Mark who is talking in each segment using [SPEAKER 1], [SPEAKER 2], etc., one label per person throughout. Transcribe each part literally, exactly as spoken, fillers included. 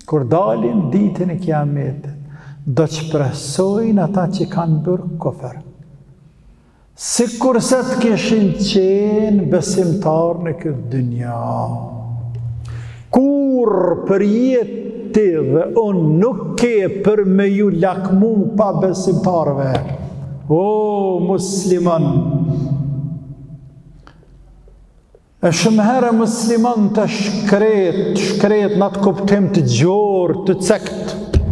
[SPEAKER 1] kur dalin ditën e kiametit, do të shpresojnë ata që kanë bërë kufër. Si kurse të kishin qenë besimtar në këtë dynja. Kur për jetë dhe unë nuk ke për me ju lakmu pa besimtarve. O, musliman, e shumë herë musliman të shkret, shkret në të kuptim të gjorë, të cekt,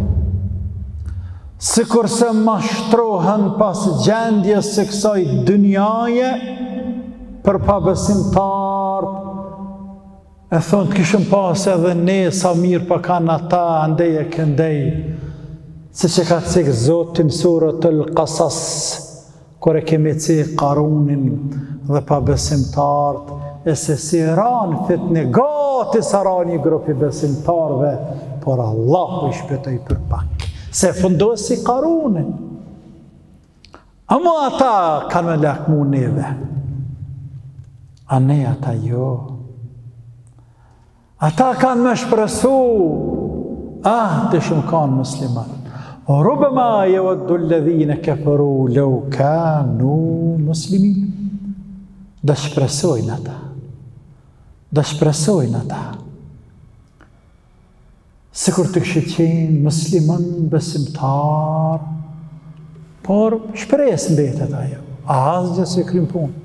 [SPEAKER 1] si kurse mashtrohen pas gjendjes së kësaj dynjaje për pa besimtarë. E thonë të kishëm pas edhe ne sa mirë pa kanë ata, andej e këndej, si që ka cikë Zotin surët Al-Qasas, kër e kemi cikë Karunin dhe pa besimtarët, e se si ranë fitni, gati sa ranë i grupi besimtarëve, por Allah i shpëtoj për pak. Se fundohë si Karunin. Amo ata kanë me lakmu neve. A ne ata jo. Ata kanë me shpresu. Ah, të shumë kanë musliman. Rubema yawaddu alladhina kafaru law kanu muslimin. Dhe shpresojnë ata. Dhe shpresojnë ata. Sikur të kështë qenë musliman besimtar, por shpresë mbetet ajo. A asgjë se krymë punë.